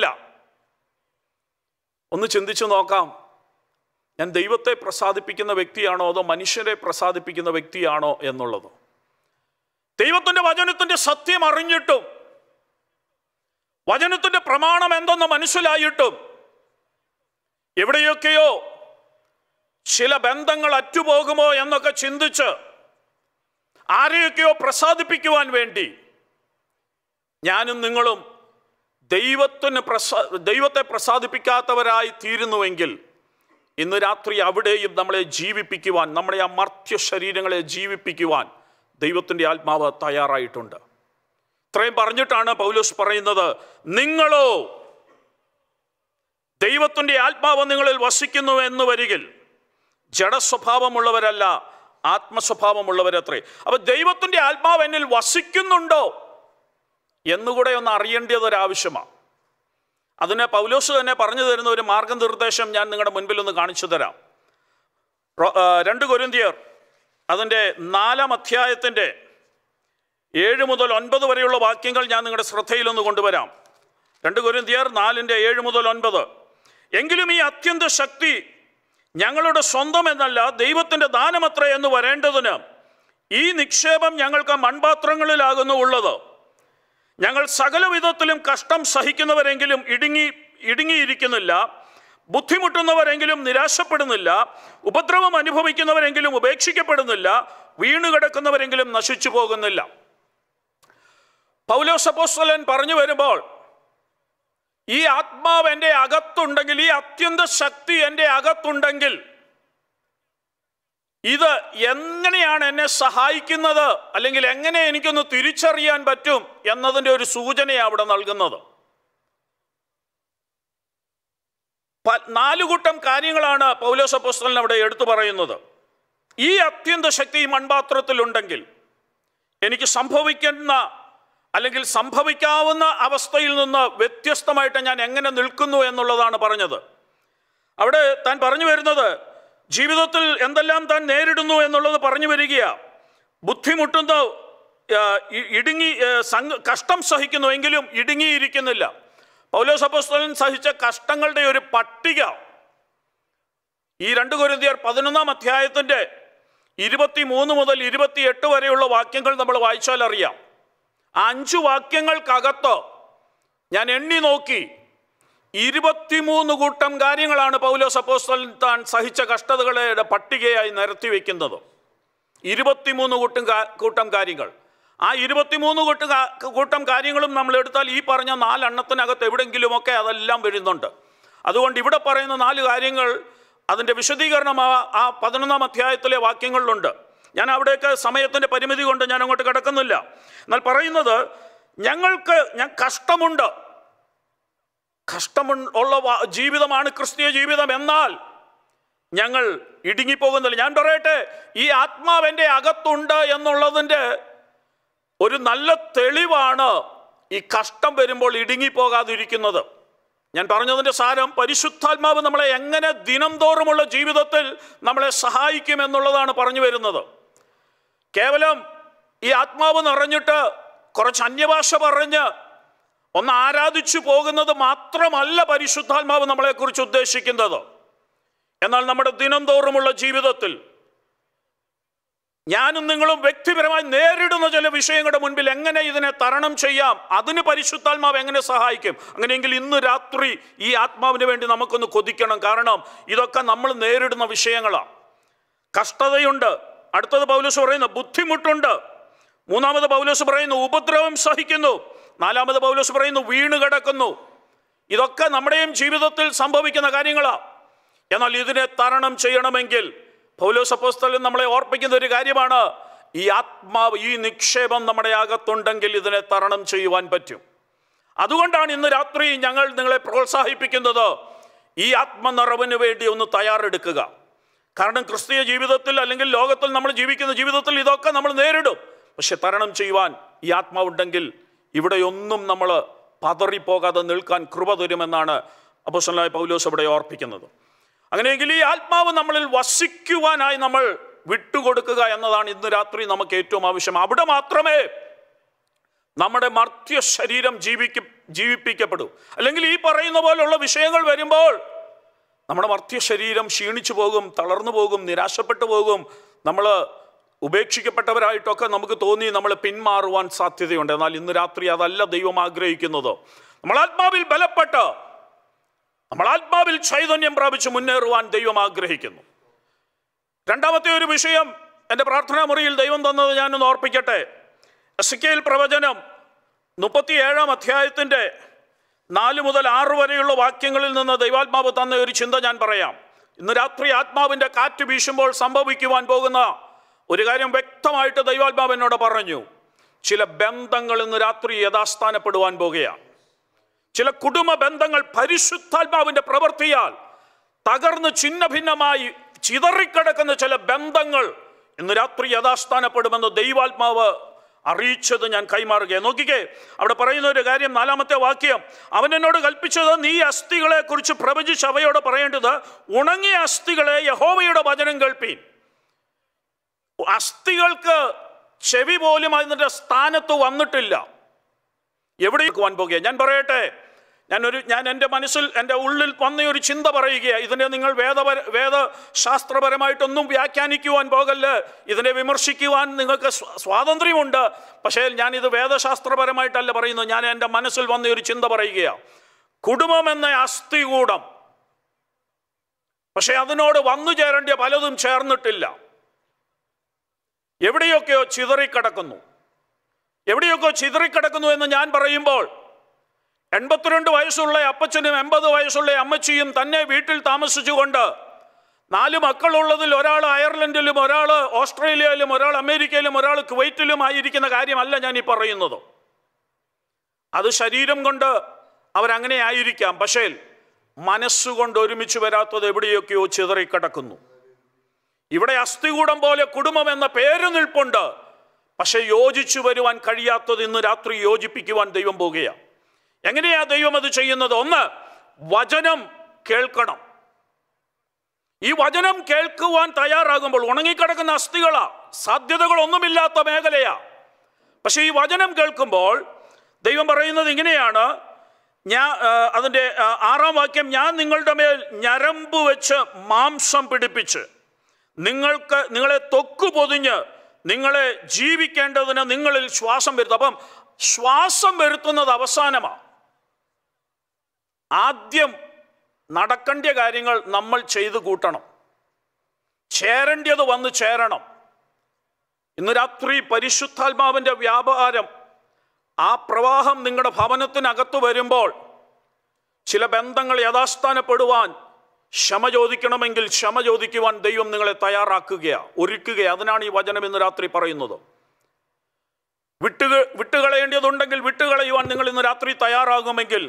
ഒന്ന് ചിന്തിച്ചു നോക്കാം, ഞാൻ ദൈവത്തെ പ്രസാദിപ്പിക്കുന്ന വ്യക്തിയാണോ അതോ മനുഷ്യരെ പ്രസാദിപ്പിക്കുന്ന വ്യക്തിയാണോ എന്നുള്ളത്. ദൈവത്തിൻ്റെ വചനത്തിൻ്റെ സത്യം അറിഞ്ഞിട്ടും വചനത്തിൻ്റെ പ്രമാണം എന്തെന്ന് മനസ്സിലായിട്ടും എവിടെയൊക്കെയോ ചില ബന്ധങ്ങൾ അറ്റുപോകുമോ എന്നൊക്കെ ചിന്തിച്ച് ആരെയൊക്കെയോ പ്രസാദിപ്പിക്കുവാൻ വേണ്ടി ഞാനും നിങ്ങളും ദൈവത്തിന് പ്രസാ ദൈവത്തെ പ്രസാദിപ്പിക്കാത്തവരായി തീരുന്നുവെങ്കിൽ ഇന്ന് രാത്രി അവിടെയും നമ്മളെ ജീവിപ്പിക്കുവാൻ, നമ്മുടെ ആ മർത്യ ശരീരങ്ങളെ ജീവിപ്പിക്കുവാൻ ദൈവത്തിൻ്റെ ആത്മാവ് തയ്യാറായിട്ടുണ്ട്. ഇത്രയും പറഞ്ഞിട്ടാണ് പൗലോസ് പറയുന്നത്, നിങ്ങളോ ദൈവത്തിൻ്റെ ആത്മാവ് നിങ്ങളിൽ വസിക്കുന്നു എന്ന് വരികിൽ ജഡസ്വഭാവമുള്ളവരല്ല ആത്മസ്വഭാവമുള്ളവരത്രേ. അപ്പൊ ദൈവത്തിൻ്റെ ആത്മാവ് എന്നിൽ വസിക്കുന്നുണ്ടോ എന്നുകൂടെ ഒന്ന് അറിയേണ്ടതൊരാവശ്യമാണ്. അതിനെ പൗലോസ് തന്നെ പറഞ്ഞു തരുന്ന ഒരു മാർഗനിർദ്ദേശം ഞാൻ നിങ്ങളുടെ മുൻപിൽ ഒന്ന് കാണിച്ചു തരാം. രണ്ട് കൊരിന്ത്യർ അതിൻ്റെ നാലാം അധ്യായത്തിൻ്റെ ഏഴ് മുതൽ ഒൻപത് വരെയുള്ള വാക്യങ്ങൾ ഞാൻ നിങ്ങളുടെ ശ്രദ്ധയിലൊന്ന് കൊണ്ടുവരാം. രണ്ട് കൊരിന്ത്യർ നാലിൻ്റെ ഏഴ് മുതൽ ഒൻപത്. എങ്കിലും ഈ അത്യന്ത ശക്തി ഞങ്ങളുടെ സ്വന്തം എന്നല്ല, ദൈവത്തിൻ്റെ ദാനമത്രേ എന്ന് വരേണ്ടതിന് ഈ നിക്ഷേപം ഞങ്ങൾക്ക് മൺപാത്രങ്ങളിലാകുന്നു ഉള്ളത്. ഞങ്ങൾ സകല വിധത്തിലും കഷ്ടം സഹിക്കുന്നവരെങ്കിലും ഇടുങ്ങി ഇടുങ്ങിയിരിക്കുന്നില്ല, ബുദ്ധിമുട്ടുന്നവരെങ്കിലും നിരാശപ്പെടുന്നില്ല, ഉപദ്രവം അനുഭവിക്കുന്നവരെങ്കിലും ഉപേക്ഷിക്കപ്പെടുന്നില്ല, വീണുകിടക്കുന്നവരെങ്കിലും നശിച്ചു പോകുന്നില്ല. പൗലോസ് അപ്പോസ്തലൻ പറഞ്ഞു വരുമ്പോൾ ഈ ആത്മാവ് എൻ്റെ അകത്തുണ്ടെങ്കിൽ, ഈ അത്യന്ത ശക്തി എൻ്റെ അകത്തുണ്ടെങ്കിൽ ഇത് എങ്ങനെയാണ് എന്നെ സഹായിക്കുന്നത്, അല്ലെങ്കിൽ എങ്ങനെ എനിക്കൊന്ന് തിരിച്ചറിയാൻ പറ്റും എന്നതിൻ്റെ ഒരു സൂചനയാണ് അവിടെ നൽകുന്നത്. നാലുകൂട്ടം കാര്യങ്ങളാണ് പൗലോസ് അപ്പോസ്തലൻ അവിടെ എടുത്തു പറയുന്നത്. ഈ അത്യന്ത ശക്തി ഈ മൺപാത്രത്തിലുണ്ടെങ്കിൽ എനിക്ക് സംഭവിക്കുന്ന അല്ലെങ്കിൽ സംഭവിക്കാവുന്ന അവസ്ഥയിൽ നിന്ന് വ്യത്യസ്തമായിട്ട് ഞാൻ എങ്ങനെ നിൽക്കുന്നു എന്നുള്ളതാണ് പറഞ്ഞത്. അവിടെ താൻ പറഞ്ഞു വരുന്നത് ജീവിതത്തിൽ എന്തെല്ലാം താൻ നേരിടുന്നു എന്നുള്ളത് പറഞ്ഞു വരികയാണ്. ബുദ്ധിമുട്ടുന്ന, ഇടുങ്ങി കഷ്ടം സഹിക്കുന്നു എങ്കിലും ഇടുങ്ങിയിരിക്കുന്നില്ല. പൗലോസ് അപ്പോസ്തലൻ സഹിച്ച കഷ്ടങ്ങളുടെ ഒരു പട്ടിക ഈ രണ്ട് കൊരിന്ത്യർ പതിനൊന്നാം അധ്യായത്തിൻ്റെ ഇരുപത്തി മൂന്ന് മുതൽ ഇരുപത്തിയെട്ട് വരെയുള്ള വാക്യങ്ങൾ നമ്മൾ വായിച്ചാൽ അറിയാം. ആ അഞ്ചു വാക്യങ്ങൾക്കകത്ത് ഞാൻ എണ്ണി നോക്കി ഇരുപത്തിമൂന്ന് കൂട്ടം കാര്യങ്ങളാണ് പൗലോസ് അപ്പോസ്തലൻ താൻ സഹിച്ച കഷ്ടതകളുടെ പട്ടികയായി നിരത്തി വയ്ക്കുന്നത്. ഇരുപത്തിമൂന്ന് കൂട്ടം കൂട്ടം കാര്യങ്ങൾ. ആ ഇരുപത്തിമൂന്ന് കൂട്ടം കൂട്ടം കാര്യങ്ങളും നമ്മൾ എടുത്താൽ ഈ പറഞ്ഞ നാലെണ്ണത്തിനകത്ത് എവിടെയെങ്കിലുമൊക്കെ അതെല്ലാം വരുന്നുണ്ട്. അതുകൊണ്ട് ഇവിടെ പറയുന്ന നാല് കാര്യങ്ങൾ അതിൻ്റെ വിശദീകരണം ആ പതിനൊന്നാം അധ്യായത്തിലെ വാക്യങ്ങളിലുണ്ട്. ഞാൻ അവിടേക്ക് സമയത്തിൻ്റെ പരിമിതി കൊണ്ട് ഞാൻ അങ്ങോട്ട് കിടക്കുന്നില്ല. എന്നാൽ പറയുന്നത് ഞങ്ങൾക്ക് ഞാൻ കഷ്ടമുണ്ട്, കഷ്ടമുള്ള ജീവിതമാണ് ക്രിസ്തീയ ജീവിതം, എന്നാൽ ഞങ്ങൾ ഇടുങ്ങിപ്പോകുന്നില്ല. ഞാൻ പറയട്ടെ, ഈ ആത്മാവെൻ്റെ അകത്തുണ്ട് എന്നുള്ളതിൻ്റെ ഒരു നല്ല തെളിവാണ് ഈ കഷ്ടം വരുമ്പോൾ ഇടുങ്ങിപ്പോകാതിരിക്കുന്നത്. ഞാൻ പറഞ്ഞതിൻ്റെ സാരം പരിശുദ്ധാത്മാവ് നമ്മളെ എങ്ങനെ ദിനം തോറുമുള്ള ജീവിതത്തിൽ നമ്മളെ സഹായിക്കും എന്നുള്ളതാണ് പറഞ്ഞു വരുന്നത്. കേവലം ഈ ആത്മാവ് നിറഞ്ഞിട്ട് കുറച്ച് അന്യഭാഷ പറഞ്ഞ് ഒന്ന് ആരാധിച്ചു പോകുന്നത് മാത്രമല്ല പരിശുദ്ധാത്മാവ് നമ്മളെക്കുറിച്ച് ഉദ്ദേശിക്കുന്നത്. എന്നാൽ നമ്മുടെ ദിനം തോറുമുള്ള ജീവിതത്തിൽ ഞാനും നിങ്ങളും വ്യക്തിപരമായി നേരിടുന്ന ചില വിഷയങ്ങളുടെ മുൻപിൽ എങ്ങനെ ഇതിനെ തരണം ചെയ്യാം, അതിന് പരിശുദ്ധാത്മാവ് എങ്ങനെ സഹായിക്കും. അങ്ങനെയെങ്കിൽ ഇന്ന് രാത്രി ഈ ആത്മാവിന് വേണ്ടി നമുക്കൊന്ന് കൊതിക്കണം. കാരണം ഇതൊക്കെ നമ്മൾ നേരിടുന്ന വിഷയങ്ങളാണ്. കഷ്ടതയുണ്ട്. അടുത്തത് പൗലോസ് പറയുന്നു ബുദ്ധിമുട്ടുണ്ട്. മൂന്നാമത് പൗലോസ് പറയുന്നു ഉപദ്രവം സഹിക്കുന്നു. നാലാമത് പൗലോസ് പറയുന്നു വീണ് കിടക്കുന്നു. ഇതൊക്കെ നമ്മുടെയും ജീവിതത്തിൽ സംഭവിക്കുന്ന കാര്യങ്ങളാണ്. എന്നാൽ ഇതിനെ തരണം ചെയ്യണമെങ്കിൽ പൗലോസ് അപ്പോസ്തലൻ നമ്മളെ ഓർപ്പിക്കുന്ന ഒരു കാര്യമാണ്, ഈ ആത്മാവ്, ഈ നിക്ഷേപം നമ്മുടെ അകത്തുണ്ടെങ്കിൽ ഇതിനെ തരണം ചെയ്യുവാൻ പറ്റും. അതുകൊണ്ടാണ് ഇന്ന് രാത്രി ഞങ്ങൾ നിങ്ങളെ പ്രോത്സാഹിപ്പിക്കുന്നത് ഈ ആത്മനിറവിന് വേണ്ടി ഒന്ന് തയ്യാറെടുക്കുക. കാരണം ക്രിസ്തീയ ജീവിതത്തിൽ അല്ലെങ്കിൽ ലോകത്തിൽ നമ്മൾ ജീവിക്കുന്ന ജീവിതത്തിൽ ഇതൊക്കെ നമ്മൾ നേരിടും. പക്ഷെ തരണം ചെയ്യുവാൻ ഈ ആത്മാവുണ്ടെങ്കിൽ ഇവിടെയൊന്നും നമ്മൾ പതറിപ്പോകാതെ നിൽക്കാൻ കൃപ തരുമെന്നാണ് അപ്പോസ്തലനായ പൗലോസ് ഇവിടെ ഓർപ്പിക്കുന്നത്. അങ്ങനെയെങ്കിൽ ഈ ആത്മാവ് നമ്മളിൽ വസിക്കുവാനായി നമ്മൾ വിട്ടുകൊടുക്കുക എന്നതാണ് ഇന്ന് രാത്രി നമുക്ക് ഏറ്റവും ആവശ്യം. അവിടെ മാത്രമേ നമ്മുടെ മർത്യ ശരീരം ജീവിക്ക ജീവിപ്പിക്കപ്പെടൂ. അല്ലെങ്കിൽ ഈ പറയുന്ന പോലുള്ള വിഷയങ്ങൾ വരുമ്പോൾ നമ്മുടെ മർത്യ ശരീരം ക്ഷീണിച്ചു പോകും, തളർന്നു പോകും, നിരാശപ്പെട്ടു പോകും. നമ്മൾ ഉപേക്ഷിക്കപ്പെട്ടവരായിട്ടൊക്കെ നമുക്ക് തോന്നി നമ്മൾ പിന്മാറുവാൻ സാധ്യതയുണ്ട്. എന്നാൽ ഇന്ന് രാത്രി അതല്ല ദൈവം ആഗ്രഹിക്കുന്നത്. നമ്മൾ ആത്മാവിൽ ബലപ്പെട്ട് നമ്മൾ ആത്മാവിൽ ചൈതന്യം പ്രാപിച്ച് മുന്നേറുവാൻ ദൈവം ആഗ്രഹിക്കുന്നു. രണ്ടാമത്തെ ഒരു വിഷയം എൻ്റെ പ്രാർത്ഥനാ മുറിയിൽ ദൈവം തന്നത് ഞാനൊന്ന് ഓർപ്പിക്കട്ടെ. എസെക്കിയേൽ പ്രവചനം മുപ്പത്തി ഏഴാം അധ്യായത്തിൻ്റെ നാല് മുതൽ ആറ് വരെയുള്ള വാക്യങ്ങളിൽ നിന്ന് ദൈവാത്മാവ് തന്ന ഒരു ചിന്ത ഞാൻ പറയാം. ഇന്ന് രാത്രി ആത്മാവിൻ്റെ കാറ്റ് വീശുമ്പോൾ സംഭവിക്കുവാൻ പോകുന്ന ഒരു കാര്യം വ്യക്തമായിട്ട് ദൈവാത്മാവ് എന്നോട് പറഞ്ഞു. ചില ബന്ധങ്ങൾ ഇന്ന് രാത്രി യഥാസ്ഥാനപ്പെടുവാൻ പോകുകയാണ്. ചില കുടുംബ ബന്ധങ്ങൾ പരിശുദ്ധാത്മാവിൻ്റെ പ്രവൃത്തിയാൽ തകർന്ന് ഛിന്ന ഭിന്നമായി ചിതറിക്കിടക്കുന്ന ചില ബന്ധങ്ങൾ ഇന്ന് രാത്രി യഥാസ്ഥാനപ്പെടുമെന്ന് ദൈവാത്മാവ് അറിയിച്ചത് ഞാൻ കൈമാറുകയാണ്. നോക്കിക്കേ, അവിടെ പറയുന്ന ഒരു കാര്യം, നാലാമത്തെ വാക്യം, അവൻ എന്നോട് കൽപ്പിച്ചത് നീ അസ്ഥികളെ കുറിച്ച് പ്രവചിച്ച് അവയോട് പറയേണ്ടത് ഉണങ്ങിയ അസ്ഥികളെ യഹോവയുടെ വചനം കേൾപ്പീൻ. അസ്ഥികൾക്ക് ചെവി പോലും അതിൻ്റെ സ്ഥാനത്ത് വന്നിട്ടില്ല. എവിടേക്ക് പോകാൻ പോകുക? ഞാൻ പറയട്ടെ, ഞാനൊരു ഞാൻ എൻ്റെ മനസ്സിൽ എൻ്റെ ഉള്ളിൽ വന്ന ഒരു ചിന്ത പറയുകയാണ്. ഇതിനെ നിങ്ങൾ വേദപര വേദശാസ്ത്രപരമായിട്ടൊന്നും വ്യാഖ്യാനിക്കുവാൻ പോകല്ല്. ഇതിനെ വിമർശിക്കുവാൻ നിങ്ങൾക്ക് സ്വാതന്ത്ര്യമുണ്ട്. പക്ഷേ ഞാനിത് വേദശാസ്ത്രപരമായിട്ടല്ല പറയുന്നത്. ഞാൻ എൻ്റെ മനസ്സിൽ വന്ന ഒരു ചിന്ത പറയുകയാണ്. കുടുംബം എന്ന അസ്ഥികൂടം, പക്ഷെ അതിനോട് വന്നു ചേരേണ്ട പലതും ചേർന്നിട്ടില്ല. എവിടെയൊക്കെയോ ചിതറിക്കിടക്കുന്നു. എവിടെയൊക്കെ ചിതറിക്കിടക്കുന്നു എന്ന് ഞാൻ പറയുമ്പോൾ, എൺപത്തിരണ്ട് വയസ്സുള്ള അപ്പച്ചനും എൺപത് വയസ്സുള്ള അമ്മച്ചിയും തന്നെ വീട്ടിൽ താമസിച്ചുകൊണ്ട് നാല് മക്കളുള്ളതിൽ ഒരാൾ അയർലൻഡിലും ഒരാൾ ഓസ്ട്രേലിയയിലും ഒരാൾ അമേരിക്കയിലും ഒരാൾ കുവൈറ്റിലും ആയിരിക്കുന്ന കാര്യമല്ല ഞാൻ ഈ പറയുന്നത്. അത് ശരീരം കൊണ്ട് അവരങ്ങനെ ആയിരിക്കാം. പക്ഷേ മനസ്സുകൊണ്ട് ഒരുമിച്ച് വരാത്തത് എവിടെയൊക്കെയോ ചിതറിക്കിടക്കുന്നു. ഇവിടെ അസ്ഥികൂടം പോലെ കുടുംബം എന്ന പേര് നിൽപ്പുണ്ട്. പക്ഷെ യോജിച്ചു വരുവാൻ കഴിയാത്തത് ഇന്ന് രാത്രി യോജിപ്പിക്കുവാൻ ദൈവം പോകുകയാണ്. എങ്ങനെയാ ദൈവം അത് ചെയ്യുന്നത്? ഒന്ന്, വചനം കേൾക്കണം. ഈ വചനം കേൾക്കുവാൻ തയ്യാറാകുമ്പോൾ, ഉണങ്ങിക്കിടക്കുന്ന അസ്ഥികളാ, സാധ്യതകളൊന്നുമില്ലാത്ത മേഖലയാ, പക്ഷെ ഈ വചനം കേൾക്കുമ്പോൾ ദൈവം പറയുന്നത് ഇങ്ങനെയാണ്. ഞാൻ അതിൻ്റെ ആറാം വാക്യം, ഞാൻ നിങ്ങളുടെ മേൽ ഞരമ്പ് വെച്ച് മാംസം പിടിപ്പിച്ച് നിങ്ങൾക്ക് നിങ്ങളെ തൊക്കു പൊതിഞ്ഞ് നിങ്ങളെ ജീവിക്കേണ്ടതിന് നിങ്ങളിൽ ശ്വാസം വരുത്തും. അപ്പം ശ്വാസം വരുത്തുന്നത് അവസാനമാണ്. ആദ്യം നടക്കേണ്ട കാര്യങ്ങൾ നമ്മൾ ചെയ്തു കൂട്ടണം. ചേരേണ്ടത് വന്ന് ചേരണം. ഇന്ന് രാത്രി പരിശുദ്ധാത്മാവിൻ്റെ വ്യാപാരം, ആ പ്രവാഹം നിങ്ങളുടെ ഭവനത്തിനകത്ത് വരുമ്പോൾ ചില ബന്ധങ്ങൾ യഥാസ്ഥാനപ്പെടുവാൻ ക്ഷമ ചോദിക്കണമെങ്കിൽ ക്ഷമ ചോദിക്കുവാൻ ദൈവം നിങ്ങളെ തയ്യാറാക്കുകയാണ്, ഒരുക്കുകയാണ്. അതിനാണ് ഈ വചനം ഇന്ന് രാത്രി പറയുന്നത്. വിട്ടുക വിട്ടുകളയേണ്ടതുണ്ടെങ്കിൽ വിട്ടുകളയുവാൻ നിങ്ങൾ ഇന്ന് രാത്രി തയ്യാറാകുമെങ്കിൽ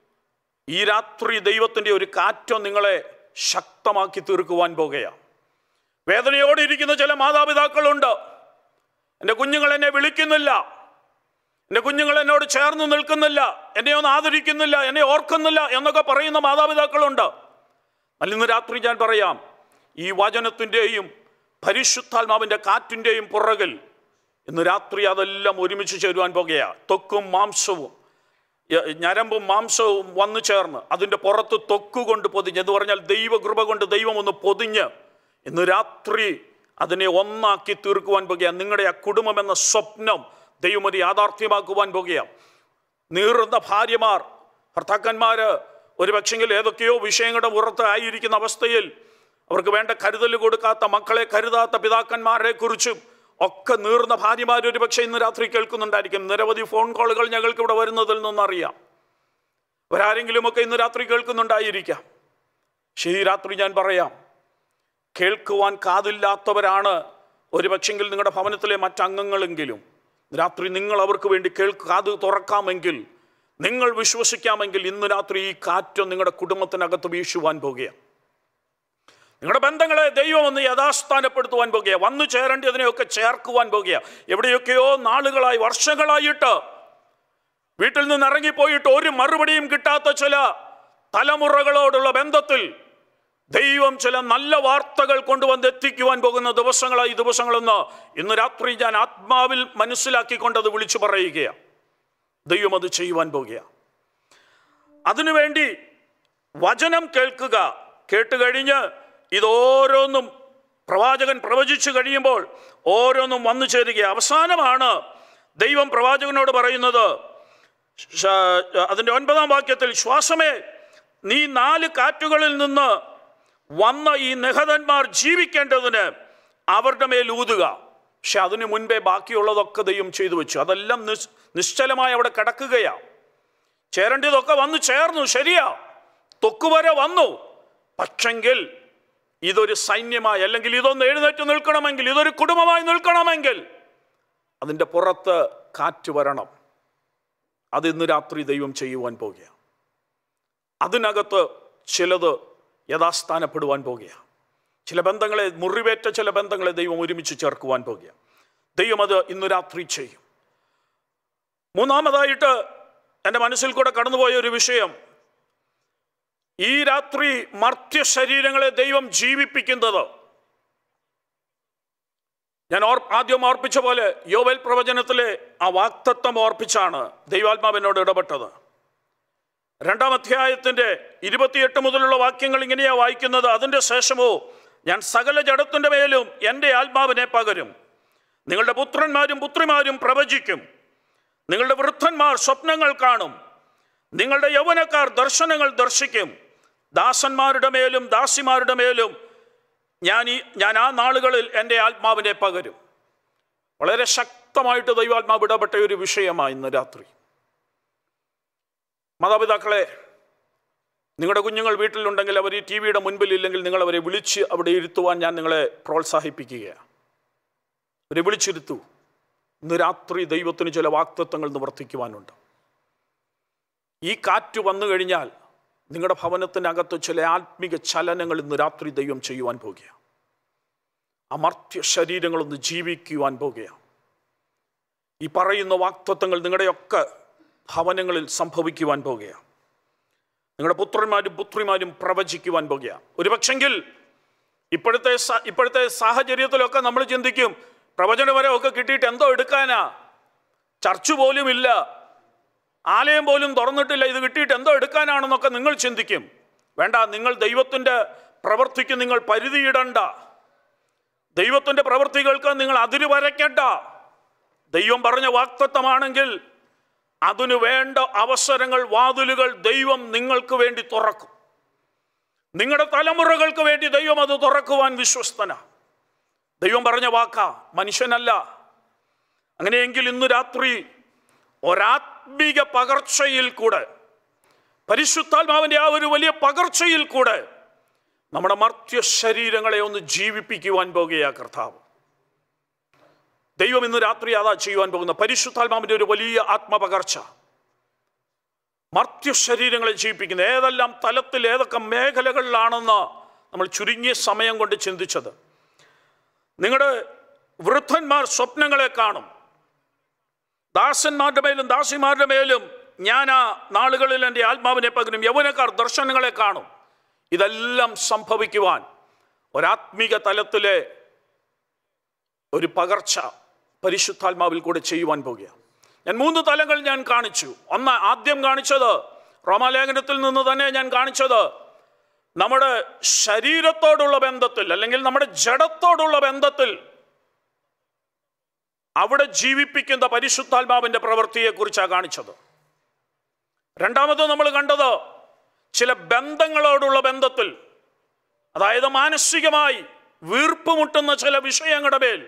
ഈ രാത്രി ദൈവത്തിൻ്റെ ഒരു കാറ്റം നിങ്ങളെ ശക്തമാക്കി തീർക്കുവാൻ പോകുകയാണ്. വേദനയോടെ ഇരിക്കുന്ന ചില മാതാപിതാക്കളുണ്ട്. എൻ്റെ കുഞ്ഞുങ്ങൾ എന്നെ വിളിക്കുന്നില്ല, എൻ്റെ കുഞ്ഞുങ്ങൾ എന്നോട് ചേർന്ന് നിൽക്കുന്നില്ല, എന്നെ ഒന്നും ആദരിക്കുന്നില്ല, എന്നെ ഓർക്കുന്നില്ല എന്നൊക്കെ പറയുന്ന മാതാപിതാക്കളുണ്ട്. അല്ല, ഇന്ന് രാത്രി ഞാൻ പറയാം, ഈ വചനത്തിൻ്റെയും പരിശുദ്ധാത്മാവിൻ്റെ കാറ്റിൻ്റെയും പുറകിൽ ഇന്ന് രാത്രി അതെല്ലാം ഒരുമിച്ച് ചേരുവാൻ പോകുകയാണ്. ത്വക്കും മാംസവും, ഞരമ്പും മാംസവും വന്നു ചേർന്ന് അതിൻ്റെ പുറത്ത് ത്വക്കുകൊണ്ട് പൊതിഞ്ഞ്, എന്ന് പറഞ്ഞാൽ ദൈവകൃപ കൊണ്ട് ദൈവം ഒന്ന് പൊതിഞ്ഞ് ഇന്ന് രാത്രി അതിനെ ഒന്നാക്കി തീർക്കുവാൻ പോകുകയാണ്. നിങ്ങളുടെ ആ കുടുംബം എന്ന സ്വപ്നം ദൈവം ഒരു യാഥാർത്ഥ്യമാക്കുവാൻ പോകുകയാണ്. നീറുന്ന ഭാര്യമാർ, ഭർത്താക്കന്മാർ ഒരു പക്ഷെങ്കിൽ ഏതൊക്കെയോ വിഷയങ്ങളുടെ പുറത്ത് ആയിരിക്കുന്ന അവസ്ഥയിൽ അവർക്ക് വേണ്ട കരുതൽ കൊടുക്കാത്ത, മക്കളെ കരുതാത്ത പിതാക്കന്മാരെ കുറിച്ചും ഒക്കെ നീറുന്ന ഭാര്യമാർ ഒരു പക്ഷേ ഇന്ന് രാത്രി കേൾക്കുന്നുണ്ടായിരിക്കും. നിരവധി ഫോൺ കോളുകൾ ഞങ്ങൾക്ക് ഇവിടെ വരുന്നതിൽ നിന്നറിയാം. അവരാരെങ്കിലുമൊക്കെ ഇന്ന് രാത്രി കേൾക്കുന്നുണ്ടായിരിക്കാം. പക്ഷേ ഈ രാത്രി ഞാൻ പറയാം, കേൾക്കുവാൻ കാതില്ലാത്തവരാണ് ഒരു പക്ഷെങ്കിൽ നിങ്ങളുടെ ഭവനത്തിലെ മറ്റംഗങ്ങളെങ്കിലും. രാത്രി നിങ്ങൾ അവർക്ക് വേണ്ടി കേൾക്ക് കാത് തുറക്കാമെങ്കിൽ, നിങ്ങൾ വിശ്വസിക്കാമെങ്കിൽ ഇന്ന് രാത്രി ഈ കാറ്റ് നിങ്ങളുടെ കുടുംബത്തിനകത്ത് വീശുവാൻ പോകുകയാണ്. നിങ്ങളുടെ ബന്ധങ്ങളെ ദൈവം ഒന്ന് യഥാസ്ഥാനപ്പെടുത്തുവാൻ പോകുകയാണ്. വന്നു ചേരേണ്ടതിനെയൊക്കെ ചേർക്കുവാൻ പോകുകയാണ്. എവിടെയൊക്കെയോ നാളുകളായി, വർഷങ്ങളായിട്ട് വീട്ടിൽ നിന്ന് ഇറങ്ങിപ്പോയിട്ട് ഒരു മറുപടിയും കിട്ടാത്ത ചില തലമുറകളോടുള്ള ബന്ധത്തിൽ ദൈവം ചില നല്ല വാർത്തകൾ കൊണ്ടുവന്ന് എത്തിക്കുവാൻ പോകുന്ന ദിവസങ്ങളായി ദിവസങ്ങളെന്ന് ഇന്ന് രാത്രി ഞാൻ ആത്മാവിൽ മനസ്സിലാക്കിക്കൊണ്ടത് വിളിച്ചു പറയുകയാണ്. ദൈവം അത് ചെയ്യുവാൻ പോകുകയാണ്. അതിനുവേണ്ടി വചനം കേൾക്കുക. കേട്ടുകഴിഞ്ഞ് ഇതോരോന്നും പ്രവാചകൻ പ്രവചിച്ചു കഴിയുമ്പോൾ ഓരോന്നും വന്നു ചേരുക. അവസാനമാണ് ദൈവം പ്രവാചകനോട് പറയുന്നത്, അതിൻ്റെ ഒൻപതാം വാക്യത്തിൽ, ശ്വാസമേ നീ നാല് കാറ്റുകളിൽ നിന്ന് വന്ന ഈ നിഹതന്മാർ ജീവിക്കേണ്ടതിന് അവരുടെ മേൽ ഊതുക. പക്ഷെ അതിനു മുൻപേ ബാക്കിയുള്ളതൊക്കെ ദൈവം ചെയ്തു വെച്ചു. അതെല്ലാം നിശ് നിശ്ചലമായി അവിടെ കിടക്കുകയാണ്. ചേരേണ്ടതൊക്കെ വന്നു ചേർന്നു, ശരിയാ, തൊക്കുവരെ വന്നു. പക്ഷെങ്കിൽ ഇതൊരു സൈന്യമായി, അല്ലെങ്കിൽ ഇതൊന്ന് എഴുന്നേറ്റ് നിൽക്കണമെങ്കിൽ, ഇതൊരു കുടുംബമായി നിൽക്കണമെങ്കിൽ അതിൻ്റെ പുറത്ത് കാറ്റ് വരണം. അതിന്ന് രാത്രി ദൈവം ചെയ്യുവാൻ പോകുകയാണ്. അതിനകത്ത് ചിലത് യഥാസ്ഥാനപ്പെടുവാൻ പോകുകയാണ്. ചില ബന്ധങ്ങളെ, മുറിവേറ്റ ചില ബന്ധങ്ങളെ ദൈവം ഒരുമിച്ച് ചേർക്കുവാൻ പോകുകയാണ്. ദൈവം അത് ഇന്ന് രാത്രി ചെയ്യും. മൂന്നാമതായിട്ട് എൻ്റെ മനസ്സിൽ കൂടെ കടന്നുപോയ ഒരു വിഷയം, ഈ രാത്രി മർത്യ ശരീരങ്ങളെ ദൈവം ജീവിപ്പിക്കുന്നത്, ഞാൻ ഓർ ആദ്യം ഓർപ്പിച്ച പോലെ യോവേൽ പ്രവചനത്തിലെ ആ വാക്തത്വം ഓർപ്പിച്ചാണ് ദൈവാത്മാവിനോട് ഇടപെട്ടത്. രണ്ടാം അധ്യായത്തിൻ്റെ ഇരുപത്തിയെട്ട് മുതലുള്ള വാക്യങ്ങൾ ഇങ്ങനെയാണ് വായിക്കുന്നത്. അതിൻ്റെ ശേഷമോ ഞാൻ സകല ജഡത്തിൻ്റെ മേലും എൻ്റെ ആത്മാവിനെ പകരും. നിങ്ങളുടെ പുത്രന്മാരും പുത്രിമാരും പ്രവചിക്കും. നിങ്ങളുടെ വൃദ്ധന്മാർ സ്വപ്നങ്ങൾ കാണും. നിങ്ങളുടെ യൗവനക്കാർ ദർശനങ്ങൾ ദർശിക്കും. ദാസന്മാരുടെ മേലും ദാസിമാരുടെ മേലും ഞാൻ ഈ ഞാൻ ആ നാളുകളിൽ എൻ്റെ ആത്മാവിനെ പകരും. വളരെ ശക്തമായിട്ട് ദൈവാത്മാവ് ഇടപെട്ട ഒരു വിഷയമാണ് ഇന്ന് രാത്രി. മാതാപിതാക്കളെ, നിങ്ങളുടെ കുഞ്ഞുങ്ങൾ വീട്ടിലുണ്ടെങ്കിൽ, അവർ ഈ ടി വിയുടെ മുൻപിൽ ഇല്ലെങ്കിൽ, നിങ്ങൾ അവരെ വിളിച്ച് അവിടെ ഇരുത്തുവാൻ ഞാൻ നിങ്ങളെ പ്രോത്സാഹിപ്പിക്കുകയാണ്. അവരെ വിളിച്ചിരുത്തൂ. ഇന്ന് രാത്രി ദൈവത്തിന് ചില വാക്തത്വങ്ങൾ നിവർത്തിക്കുവാനുണ്ട്. ഈ കാറ്റ് വന്നു കഴിഞ്ഞാൽ നിങ്ങളുടെ ഭവനത്തിനകത്ത് ചില ആത്മീക ചലനങ്ങൾ ഇന്ന് രാത്രി ദൈവം ചെയ്യുവാൻ പോകുകയാണ്. അമർത്യ ശരീരങ്ങളൊന്ന് ജീവിക്കുവാൻ പോകുകയാണ്. ഈ പറയുന്ന വാക്തത്വങ്ങൾ നിങ്ങളുടെയൊക്കെ ഭവനങ്ങളിൽ സംഭവിക്കുവാൻ പോകുകയാണ്. നിങ്ങളുടെ പുത്രന്മാരും പുത്രിമാരും പ്രവചിക്കുവാൻ പോകുകയാണ്. ഒരു പക്ഷെങ്കിൽ ഇപ്പോഴത്തെ ഇപ്പോഴത്തെ സാഹചര്യത്തിലൊക്കെ നമ്മൾ ചിന്തിക്കും, പ്രവചനപരമൊക്കെ കിട്ടിയിട്ട് എന്തോ എടുക്കാനാ, ചർച്ച് പോലും ഇല്ല, ആലയം പോലും തുറന്നിട്ടില്ല, ഇത് കിട്ടിയിട്ട് എന്തോ എടുക്കാനാണെന്നൊക്കെ നിങ്ങൾ ചിന്തിക്കും. വേണ്ട, നിങ്ങൾ ദൈവത്തിൻ്റെ പ്രവൃത്തിക്ക് നിങ്ങൾ പരിധിയിടണ്ട. ദൈവത്തിൻ്റെ പ്രവൃത്തികൾക്ക് നിങ്ങൾ അതിര് വരയ്ക്കണ്ട. ദൈവം പറഞ്ഞ വാക്തത്വമാണെങ്കിൽ അതിനു വേണ്ട അവസരങ്ങൾ, വാതിലുകൾ ദൈവം നിങ്ങൾക്ക് വേണ്ടി തുറക്കും. നിങ്ങളുടെ തലമുറകൾക്ക് വേണ്ടി ദൈവം അത് തുറക്കുവാൻ വിശ്വസ്തനാ. ദൈവം പറഞ്ഞ വാക്കാ, മനുഷ്യനല്ല. അങ്ങനെയെങ്കിൽ ഇന്ന് രാത്രി ഒരാത്മീക പകർച്ചയിൽ കൂടെ, പരിശുദ്ധാത്മാവിൻ്റെ ആ ഒരു വലിയ പകർച്ചയിൽ കൂടെ നമ്മുടെ മർത്യ ശരീരങ്ങളെ ഒന്ന് ജീവിപ്പിക്കുവാൻ പോകുകയാ കർത്താവ്. ദൈവം ഇന്ന് രാത്രി അതാ ചെയ്യുവാൻ പോകുന്ന പരിശുദ്ധാത്മാവിൻ്റെ ഒരു വലിയ ആത്മപകർച്ച. മർത്യ ശരീരങ്ങളെ ജീവിപ്പിക്കുന്ന ഏതെല്ലാം തലത്തിൽ ഏതൊക്കെ മേഖലകളിലാണെന്ന് നമ്മൾ ചുരുങ്ങിയ സമയം കൊണ്ട് ചിന്തിച്ചത്. നിങ്ങളുടെ വൃദ്ധന്മാർ സ്വപ്നങ്ങളെ കാണും, ദാസന്മാരുടെ മേലും ദാസിമാരുടെ മേലും ഞാൻ ആ നാളുകളിൽ എൻ്റെ ആത്മാവിനെ പകരും, യൗവനക്കാർ ദർശനങ്ങളെ കാണും. ഇതെല്ലാം സംഭവിക്കുവാൻ ഒരാത്മീക തലത്തിലെ ഒരു പകർച്ച പരിശുദ്ധാത്മാവിൽ കൂടെ ചെയ്യുവാൻ പോകുകയാണ്. ഞാൻ മൂന്ന് തലങ്ങൾ ഞാൻ കാണിച്ചു. ഒന്ന്, ആദ്യം കാണിച്ചത് റോമാലേഖനത്തിൽ നിന്ന് തന്നെ ഞാൻ കാണിച്ചത് നമ്മുടെ ശരീരത്തോടുള്ള ബന്ധത്തിൽ, അല്ലെങ്കിൽ നമ്മുടെ ജഡത്തോടുള്ള ബന്ധത്തിൽ അവിടെ ജീവിപ്പിക്കുന്ന പരിശുദ്ധാത്മാവിൻ്റെ പ്രവൃത്തിയെക്കുറിച്ചാണ് കാണിച്ചത്. രണ്ടാമത് നമ്മൾ കണ്ടത് ചില ബന്ധങ്ങളോടുള്ള ബന്ധത്തിൽ, അതായത് മാനസികമായി വീർപ്പുമുട്ടുന്ന ചില വിഷയങ്ങളുടെ മേൽ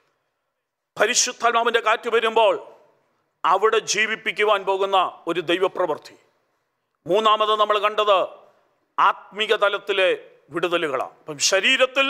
പരിശുദ്ധാത്മാവിൻ്റെ കാറ്റ് വരുമ്പോൾ അവിടെ ജീവിപ്പിക്കുവാൻ പോകുന്ന ഒരു ദൈവപ്രവൃത്തി. മൂന്നാമത് നമ്മൾ കണ്ടത് ആത്മീക തലത്തിലെ വിടുതലുകളാണ്. അപ്പം ശരീരത്തിൽ,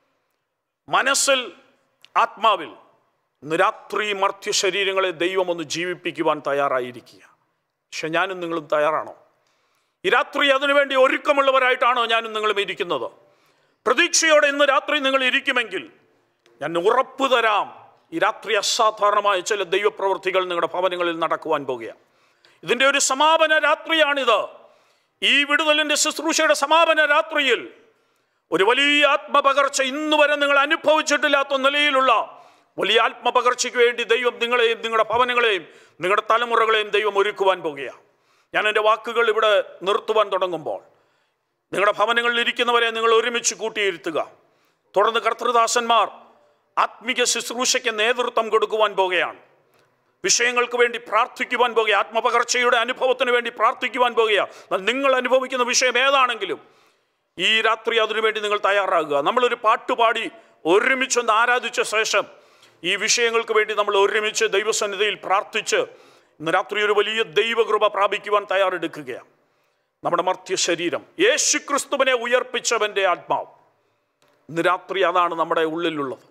മനസ്സിൽ, ആത്മാവിൽ ഇന്ന് രാത്രി മർത്യ ശരീരങ്ങളെ ദൈവം ഒന്ന് ജീവിപ്പിക്കുവാൻ തയ്യാറായിരിക്കുക. പക്ഷെ ഞാനും നിങ്ങളും തയ്യാറാണോ? ഈ രാത്രി അതിനുവേണ്ടി ഒരുക്കമുള്ളവരായിട്ടാണോ ഞാനും നിങ്ങളും ഇരിക്കുന്നത്? പ്രതീക്ഷയോടെ ഇന്ന് രാത്രി നിങ്ങൾ ഇരിക്കുമെങ്കിൽ ഞാൻ ഉറപ്പു തരാം, ഈ രാത്രി അസാധാരണമായ ചില ദൈവപ്രവൃത്തികൾ നിങ്ങളുടെ ഭവനങ്ങളിൽ നടക്കുവാൻ പോകുകയാണ്. ഇതിൻ്റെ ഒരു സമാപന രാത്രിയാണിത്. ഈ വിടുതലിൻ്റെ ശുശ്രൂഷയുടെ സമാപന രാത്രിയിൽ ഒരു വലിയ ആത്മപകർച്ച ഇന്ന് വരെ നിങ്ങൾ അനുഭവിച്ചിട്ടില്ലാത്ത നിലയിലുള്ള വലിയ ആത്മപകർച്ചയ്ക്ക് വേണ്ടി ദൈവം നിങ്ങളെയും നിങ്ങളുടെ ഭവനങ്ങളെയും നിങ്ങളുടെ തലമുറകളെയും ദൈവം ഒരുക്കുവാൻ പോകുകയാണ്. ഞാൻ എൻ്റെ വാക്കുകൾ ഇവിടെ നിർത്തുവാൻ തുടങ്ങുമ്പോൾ നിങ്ങളുടെ ഭവനങ്ങളിൽ ഇരിക്കുന്നവരെ നിങ്ങൾ ഒരുമിച്ച് കൂട്ടിയിരുത്തുക. തുടർന്ന് കർത്തൃദാസന്മാർ ആത്മീക ശുശ്രൂഷയ്ക്ക് നേതൃത്വം കൊടുക്കുവാൻ പോകുകയാണ്. വിഷയങ്ങൾക്ക് വേണ്ടി പ്രാർത്ഥിക്കുവാൻ പോകുക, ആത്മപകർച്ചയുടെ അനുഭവത്തിന് വേണ്ടി പ്രാർത്ഥിക്കുവാൻ പോകുക. നിങ്ങൾ അനുഭവിക്കുന്ന വിഷയം ഏതാണെങ്കിലും ഈ രാത്രി അതിനുവേണ്ടി നിങ്ങൾ തയ്യാറാകുക. നമ്മളൊരു പാട്ടുപാടി ഒരുമിച്ചൊന്ന് ആരാധിച്ച ശേഷം ഈ വിഷയങ്ങൾക്ക് വേണ്ടി നമ്മൾ ഒരുമിച്ച് ദൈവസന്നിധിയിൽ പ്രാർത്ഥിച്ച് ഇന്ന് രാത്രി ഒരു വലിയ ദൈവകൃപ പ്രാപിക്കുവാൻ തയ്യാറെടുക്കുകയാണ്. നമ്മുടെ മർത്യ ശരീരം, യേശു ക്രിസ്തുവിനെ ഉയർപ്പിച്ചവൻ്റെ ആത്മാവ്, ഇന്ന് രാത്രി അതാണ് നമ്മുടെ ഉള്ളിലുള്ളത്.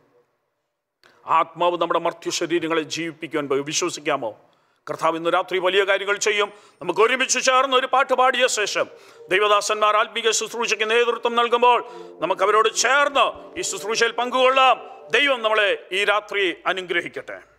ആത്മാവ് നമ്മുടെ മർത്യ ശരീരങ്ങളെ ജീവിപ്പിക്കുവാൻ പോയി. വിശ്വസിക്കാമോ? കർത്താവ് ഇന്ന് രാത്രി വലിയ കാര്യങ്ങൾ ചെയ്യും. നമുക്ക് ഒരുമിച്ച് ചേർന്ന് ഒരു പാട്ട് പാടിയ ശേഷം ദൈവദാസന്മാർ ആത്മീക ശുശ്രൂഷയ്ക്ക് നേതൃത്വം നൽകുമ്പോൾ നമുക്ക് അവരോട് ചേർന്ന് ഈ ശുശ്രൂഷയിൽ പങ്കുകൊള്ളാം. ദൈവം നമ്മളെ ഈ രാത്രി അനുഗ്രഹിക്കട്ടെ.